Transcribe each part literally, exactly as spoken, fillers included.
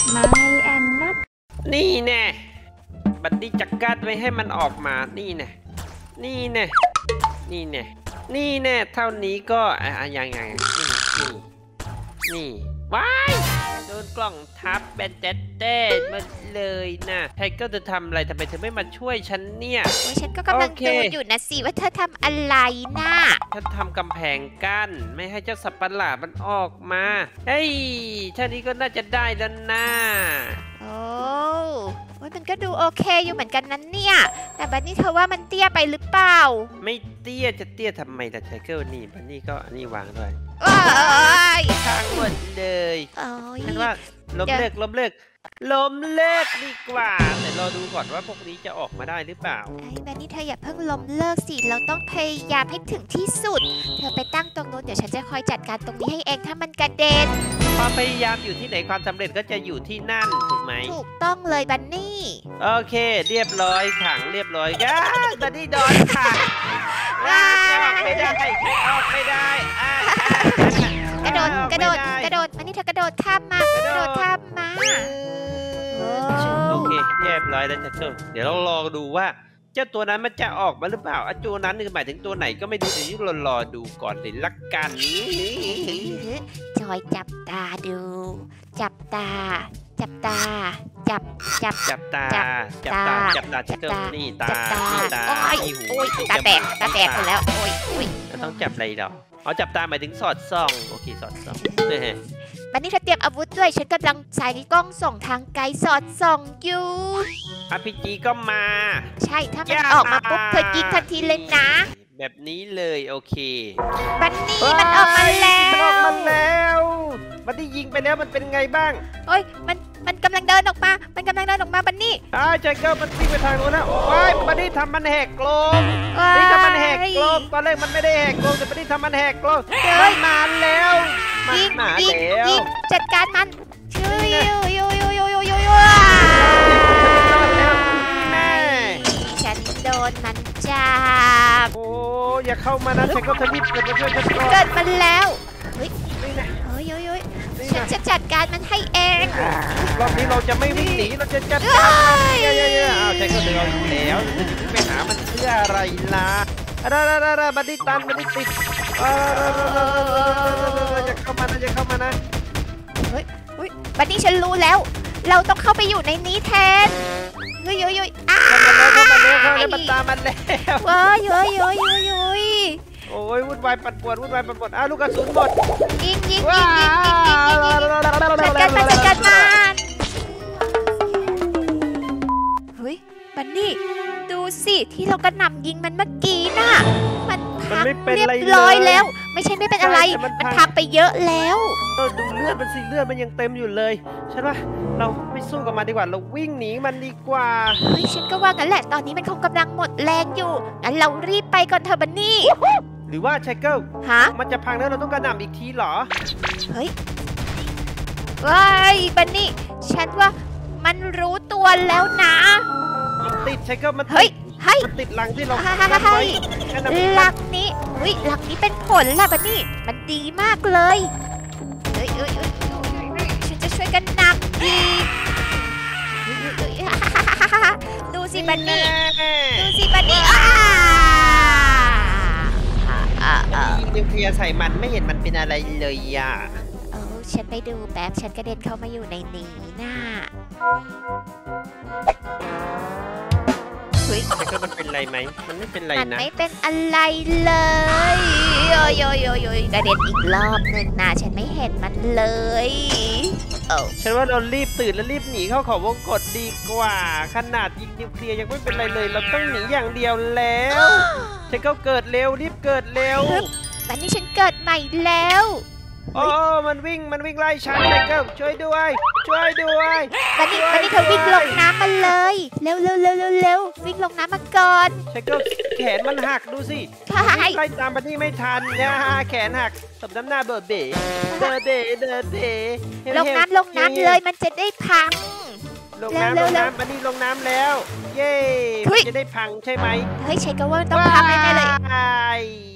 ไม่แอนนัทนี่แน่บัดดี้จักกัดไว้ให้มันออกมานี่แน่นี่แน่นี่แน่นี่แน่เท่านี้ก็อ่ะยังไงนี่นี่นี่ว้ายโดนกล่องทับแบนเต็ดเต้มาเลยนะไทเกอร์จะทำอะไรทำไมเธอไม่มาช่วยฉันเนี่ยโอ้ยฉันก็กำลังดูอยู่นะสิว่าเธอทำอะไรนะฉันทำกำแพงกั้นไม่ให้เจ้าสัตว์ประหลาดมันออกมาเฮ้ยท่านี้ก็น่าจะได้แล้วนะโอ้โอ้ยมันก็ดูโอเคอยู่เหมือนกันนั้นเนี่ยแต่บันนี่เธอว่ามันเตี้ยไปหรือเปล่าไม่เตี้ยจะเตี้ยทำไมล่ะไทเกอร์นี่บันนี่ก็อันนี้วางด้วยว้ายทางหมดเลยโอ้ยฉันว่าล้มเลิกล้มเลิกล้มเลิกดีกว่าแต่รอดูก่อนว่าพวกนี้จะออกมาได้หรือเปล่าไอ้บันนี่เธออย่าเพิ่งล้มเลิกสิเราต้องพยายามให้ถึงที่สุดเธอไปตั้งตรงนู้นเดี๋ยวฉันจะคอยจัดการตรงนี้ให้เองถ้ามันกระเด็นความพยายามอยู่ที่ไหนความสำเร็จก็จะอยู่ที่นั่นถูกไหมถูกต้องเลยบันนี่โอเคเรียบร้อยขังเรียบร้อยก้าบันนี่โดนขังออกไม่ได้ออกไม่ได้กระโดดกระโดดกระโดดบันนี่เธอกระโดดข้ามมากระโดดข้ามมาโอเคเรียบร้อยแล้วจ้ะเดี๋ยวเรารอดูว่าเจ้าตัวนั้นมันจะออกมาหรือเปล่าไอ้ตัวนั้นคือหมายถึงตัวไหนก็ไม่รู้เดี๋ยวเรารอดูก่อนเลยละกันจอยจับตาดูจับตาจับตาจับจับจับตาจับตาจับตาจับตานี่ตานี่ตานี่หูตาแตกตาแตกหมดแล้วโอ้ยโอ้ยต้องจับอะไรหรอเอาจับตาหมายถึงสอดส่องโอเคสอดส่องบันนี่เธอเตรียมอาวุธด้วยฉันกำลังใช้กล้องส่องทางไกลสอดส่องอยู่อาร์ พี จี ก็มาใช่ถ้ามันออกมาปุ๊บเธอยิงทันทีเลยนะแบบนี้เลยโอเคบันนี่มันออกมาแล้วออกมาแล้วบันนี่ยิงไปแล้วมันเป็นไงบ้างโอ้ยมันมันกำลังเดินออกมามันกำลังเดินออกมาบันนี่อ่าใจเกิลมันวิ่งไปทางโน้นนะว้ายบันนี่ทำมันแหกกรงนี่ทำมันแหกกรงตอนแรกมันไม่ได้แหกกรงแต่บันนี่ทำมันแหกกรงมันมาแล้วยิงยิงยิงจัดการมันช่วยยูยูยูยูยูยูยูแม่ฉันโดนมันจับโอ้อย่าเข้ามานะฉันก็ทวิตเกิดมาช่วยฉันก่อนเกิดมันแล้วเฮ้ยเฮ้ยเฮ้ยฉันจะจัดการมันให้เองรอบนี้เราจะไม่วิ่งหนีเราจะจัดการเยอะๆอ้าวฉันก็เดินแล้วจะไปหามันเพื่ออะไรล่ะอะไรอะไรบันดี้ตันบันดี้ติดจะเข้ามานะจะเข้ามานะเฮ้ยเฮ้ยบันดี้ฉันรู้แล้วเราต้องเข้าไปอยู่ในนี้แทนเฮ้ยเฮ้ยเฮ้ยอ้าเข้ามาแล้วเข้ามาแล้วมันตามมันแล้วเฮ้ยเฮ้ยเฮ้ยเฮ้ยเฮ้ยโอ้ยวุ่นวายปั่นป่วนวุ่นวายปั่นป่วนอ้าวลูกกระสุนหมดยิงยิงยิงยิงยิงยิงยิงจัดการมันจัดการมันเฮ้ยบันนี่ดูสิที่เรากระหน่ำยิงมันเมื่อกี้น่ะมันพังเรียบร้อยแล้วไม่ใช่ไม่เป็นอะไรมันพังไปเยอะแล้วเออดูเลือดมันสิเลือดมันยังเต็มอยู่เลยฉันว่าเราไม่สู้กับมันดีกว่าเราวิ่งหนีมันดีกว่าเฮ้ยฉันก็ว่างั้นแหละตอนนี้มันคงกำลังหมดแรงอยู่งั้นเรารีบไปก่อนเถอะบันนี่หรือว่าไชเกิลฮะมันจะพังแล้วเราต้องกระหน่ำอีกทีเหรอเฮ้ยว้ายบันนี่ฉันว่ามันรู้ตัวแล้วนะติดไชเกิลมันเฮ้ยเฮ้ยมันติดลังที่เราทำไว้ลังนี้เฮ้ยลังนี้เป็นผลล่ะบันนี่มันดีมากเลยเฮ้ยเฮ้ยฉันจะช่วยกันนำดีดูสิบันนี่ดูสิบันนี่ยิงนิวเคลียร์ใส่มันไม่เห็นมันเป็นอะไรเลยอ่ะโอ้ฉันไปดูแป๊บฉันกระเด็นเข้ามาอยู่ในนี้น่ะเฮ้ยแต่ก็มันเป็นไรไหมมันไม่เป็นไรนะมันไม่เป็นอะไรเลยโยโยโยโยกระเด็นอีกรอบหนึ่งนะฉันไม่เห็นมันเลยโอ้ฉันว่าเรารีบตื่นแล้วรีบหนีเข้าเขาวงกฏดีกว่าขนาดยิงนิวเคลียร์ยังไม่เป็นไรเลยเราต้องหนีอย่างเดียวแล้วฉันก็เกิดเร็วรีบเกิดเร็ววันนี้ฉันเกิดใหม่แล้วโอ้มันวิ่งมันวิ่งไล่ฉันเลยเกิลช่วยด้วยช่วยด้วยวันนี้วันนี้เธอวิ่งลงน้ำมาเลยเร็วเร็วเร็วเร็วเร็ววิ่งลงน้ำมาก่อนใช่เกิลแขนมันหักดูสิไล่ตามบันนี่ไม่ทันนะแขนหักสมน้ำหน้าเบอร์เบ๋เบอร์เบ๋เบอร์เบ๋ลงน้ำลงน้ำเลยมันจะได้พังลงน้ำลงน้ำบันนี่ลงน้ำแล้วเย้จะได้พังใช่ไหมเฮ้ยใช่ก็ว่าต้องพังแน่เลย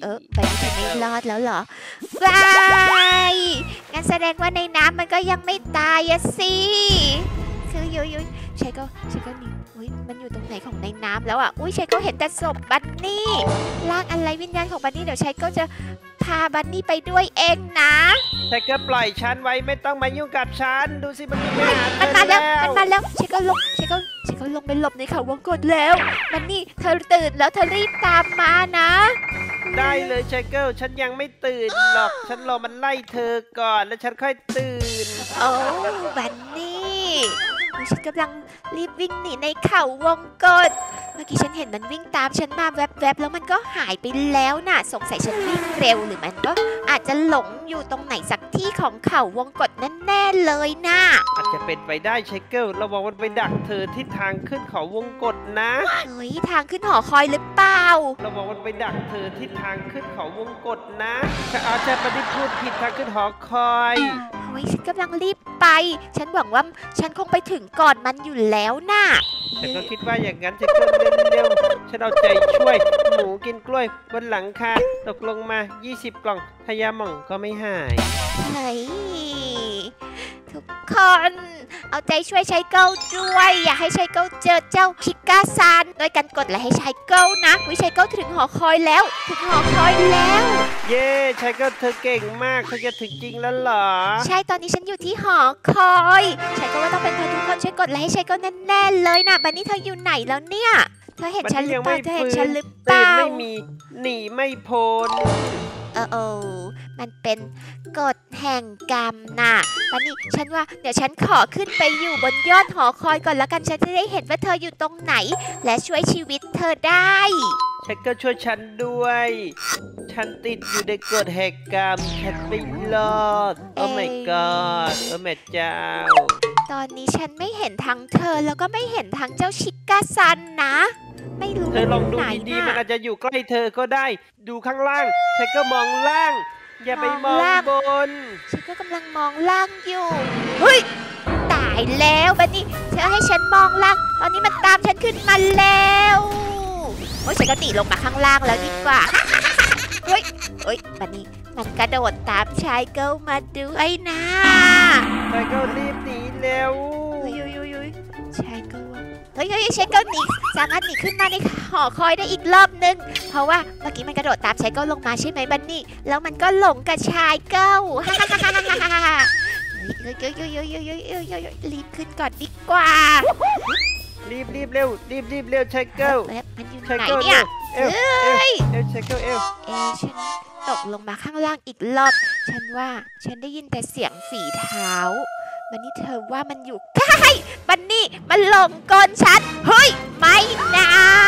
เออไปไม่ไม่รอดแล้วเหรอว้ายงั้นแสดงว่าในน้ำมันก็ยังไม่ตายอะสิคือยุยยุยใช่ก็ใช่ก็นี่อุ้ยมันอยู่ตรงไหนของในน้ำแล้วอ่ะอุ้ยใช่ก็เห็นแต่ศพบันนี่ร่างอะไรวิญญาณของบันนี่เดี๋ยวใช่ก็จะพาบันนี่ไปด้วยเองนะใช่ก็ปล่อยฉันไว้ไม่ต้องมายุ่งกับฉันดูสิมันมีปัญหามันมาแล้วมันมาแล้วใช่ก็ลงใช่ก็ใช่ก็ลงไปหลบในเขาวงกตแล้วบันนี่เธอตื่นแล้วเธอรีบตามมานะได้เลยชายเกิลฉันยังไม่ตื่นหรอกฉันรอมันไล่เธอก่อนแล้วฉันค่อยตื่นโอ้บันนี่ฉันกำลังรีบวิ่งหนีในเขาวงกตเมื่อกี้ฉันเห็นมันวิ่งตามฉันมาแวบๆแล้วมันก็หายไปแล้วน่ะสงสัยฉันวิ่งเร็วหรือมันก็อาจจะหลงอยู่ตรงไหนสักที่ของเขาวงกตแน่ๆเลยน่ะอาจจะเป็นไปได้ชายเกิลระวังมันไปดักเธอที่ทางขึ้นเขาวงกตนะเฮ้ยทางขึ้นหอคอยหรือเปล่าระวังมันไปดักเธอที่ทางขึ้นเขาวงกตนะอาจจะไม่ได้พูดผิดทางขึ้นหอคอยเฮ้ยฉันกำลังรีบไปฉันหวังว่าฉันคงไปถึงก่อนมันอยู่แล้วน่ะฉันก็คิดว่าอย่างนั้นฉันก็เร็วๆฉันเอาใจช่วยหมูกินกล้วยบนหลังคาตกลงมายี่สิบกล่องทยาหม่องก็ไม่หายเฮ้ยทุกคนเอาใจช่วยชายเก้าด้วยอย่าให้ชายเก้าเจอเจ้าชิก้าซันโดยการกดและให้ชายเก้านะวิชายเก้าถึงหอคอยแล้วถึงหอคอยแล้วเย้ชายเก้าเธอเก่งมากเธอจะถึงจริงแล้วเหรอใช่ตอนนี้ฉันอยู่ที่หอคอยชายเก้าว่าต้องเป็นเธอทุกคนช่วยกดและให้ชายเก้าแน่ๆเลยนะบันนี่เธออยู่ไหนแล้วเนี่ยเธอเห็นฉันหรือเปล่าเธอเห็นฉันหรือเปล่าไม่มีหนีไม่พ้นเออโอ้มันเป็นกฎแห่งกรรมน่ะบันนี่ฉันว่าเดี๋ยวฉันขอขึ้นไปอยู่บนยอดหอคอยก่อนแล้วกันฉันจะได้เห็นว่าเธออยู่ตรงไหนและช่วยชีวิตเธอได้ฉันก็ช่วยฉันด้วยฉันติดอยู่ในกฎแห่งกรรมฉันไม่รอดโอ้ my god โอ้แม่เจ้าตอนนี้ฉันไม่เห็นทั้งเธอแล้วก็ไม่เห็นทั้งเจ้าชิก้าซันนะไม่รู้เธอลองดูดีๆมันอาจจะอยู่ใกล้เธอก็ได้ดูข้างล่างฉันก็มองล่างอย่าไปมองบนฉันก็กำลังมองล่างอยู่เฮ้ยตายแล้วบันนี่เธอให้ฉันมองล่างตอนนี้มันตามฉันขึ้นมาแล้วโอ้ยฉันก็หนีลงมาข้างล่างแล้วดีกว่าเฮ้ยเฮ้ยบันนี่มันกระโดดตามชายเกิลมาด้วยนะชายเกิลรีบหนีเร็วยุยยุยยุยชายเกิลเฮ้ยเฮ้ยชายเกิลหนีสามารถหนีขึ้นมาในหอคอยได้อีกรอบนึงเพราะว่าเมื่อกี้มันกระโดดตามชายเกิลลงมาใช่ไหมบันนี่แล้วมันก็หลงกับชายเกิลฮ่าฮ่าฮ่าฮ่าฮ่าฮ่าเฮ้ยเฮ้ยเฮ้ยเฮ้ยเฮ้ยเฮ้ยเฮ้ยเฮ้ยรีบขึ้นก่อนดีกว่ารีบรีบเร็วรีบรีบเร็วชายเกิลมันอยู่ไหนเนี่ยเอ้ยเอ้ยชายเกิลเอ้ยเอ้ฉันตกลงมาข้างล่างอีกรอบฉันว่าฉันได้ยินแต่เสียงฝีเท้าบันนี่เธอว่ามันอยู่ใกล้บันนี่มันหลงกลฉันเฮ้ยไม่นะ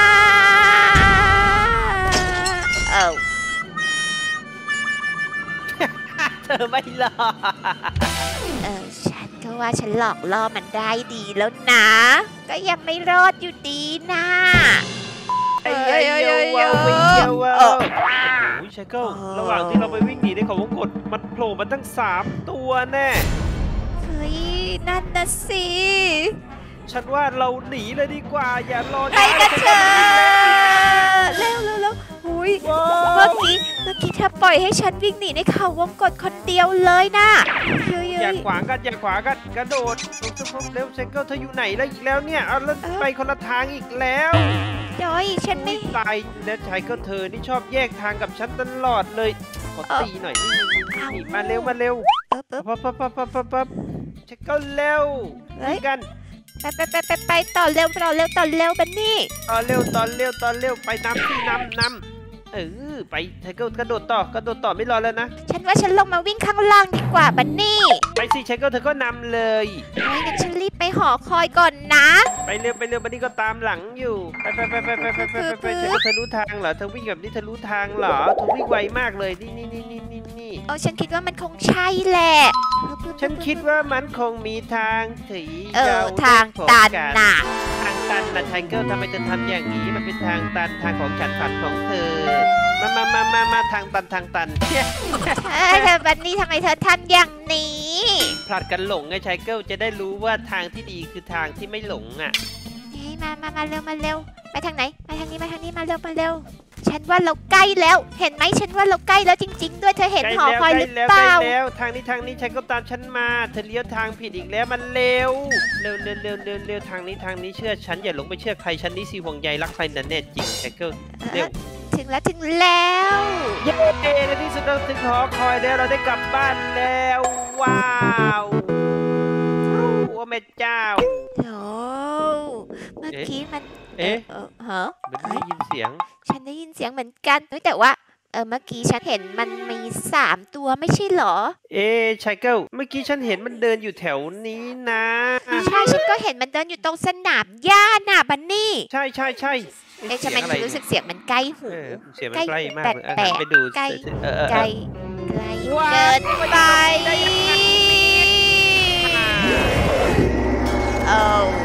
เอ้าเธอไม่หลอกเออฉันก็ว่าฉันหลอกล่อมันได้ดีแล้วนะก็ยังไม่รอดอยู่ดีนะเอ้ยเอ้ยเอ้ยเอ้ยเอ้ยโอ้ยชายเกิลระหว่างที่เราไปวิ่งหนีในเขาวงกตมันโผล่มาตั้งสามตัวแน่เฮ้ยนั่นน่ะสิฉันว่าเราหนีเลยดีกว่าอย่ารอไปกันเถอะเร็วเร็วเร็วอุ้ยเมื่อกี้เมื่อกี้เธอปล่อยให้ฉันวิ่งหนีในเขาวงกตคนเดียวเลยนะอย่าขวางกันอย่าขวางกันกระโดดเร็วเซนเกิลเธออยู่ไหนแล้วอีกแล้วเนี่ยเอาแล้วไปคนละทางอีกแล้วจอยฉันไม่ตายและชายก็เธอนี่ชอบแยกทางกับฉันตลอดเลยขอตีหน่อยนี่มาเร็วมาเร็วปั๊บปั๊บปั๊บปั๊บปั๊บปั๊บเซนเกิลเร็วกันไปไปไปไปไปต่อเร็วต่อเร็วต่อเร็วบันนี่ต่อเร็วต่อเร็วต่อเร็วไปนำที่นำนำเออไปเธอก็กระโดดต่อกระโดดต่อไม่รอแล้วนะฉันว่าฉันลงมาวิ่งข้างล่างดีกว่าบันนี่ไปสิเชคก็เธอก็นำเลยโอ้ยงั้นฉันรีบไปหอคอยก่อนนะไปเร็วไปเร็วบันนี่ก็ตามหลังอยู่ไปไปไปไปไปไปไปไปเชคก็เธอรู้ทางเหรอเธอวิ่งแบบนี้เธอรู้ทางเหรอเธอวิ่งไวมากเลยนี่นี่นี่นี่นี่นี่เออฉันคิดว่ามันคงใช่แหละฉันคิดว่ามันคงมีทางถีเออทางตันน่ะทางตันนะไทเกอร์ทำไมจะทำอย่างนี้มันเป็นทางตันทางของฉันฝันของเธอมามามามามาทางตันทางตันเฮ้ยเธอบันนี่ทำไมเธอทำอย่างนี้ผลัดกันหลงไงไทเกอร์จะได้รู้ว่าทางที่ดีคือทางที่ไม่หลงอ่ะเฮ้ยมามามาเร็วมาเร็วไปทางไหนมาทางนี้มาทางนี้มาเร็วมาเร็วฉันว่าเราใกล้แล้ว เห็นไหมฉันว่าเราใกล้แล้วจริง ๆ ด้วยเธอเห็นหอคอยหรือเปล่าใกล้แล้วทางนี้ทางนี้ฉันก็ตามฉันมาเธอเลี้ยวทางผิดอีกแล้วมันเร็วเร็วเร็วเร็วเร็วเร็วทางนี้ทางนี้เชื่อฉันอย่าหลงไปเชื่อใครฉันนี่สิห่วงใยรักใครนั่นแน่จริงแต่ก็เร็วถึงแล้วถึงแล้วเย้ในที่สุดเราถึงหอคอยแล้วเราได้กลับบ้านแล้วว้าวโอ้แม่เจ้าโอ้เมื่อกี้มันเอ๊ะเออฮะมันได้ยินเสียงฉันได้ยินเสียงเหมือนกันเฮ้ยแต่ว่าเออเมื่อกี้ฉันเห็นมันมีสามตัวไม่ใช่เหรอเอ๊ะชายเกิลเมื่อกี้ฉันเห็นมันเดินอยู่แถวนี้นะใช่ฉันก็เห็นมันเดินอยู่ตรงสนามหญ้าน่ะบันนี่ใช่ใช่ใช่เอ๊ะทำไมฉันรู้สึกเสียงมันใกล้หูเออเสียงมันใกล้มากเลยแปลกๆไปดูใกล้เออเออใกเอล้อใกล้ว้าวเกินไปโอ้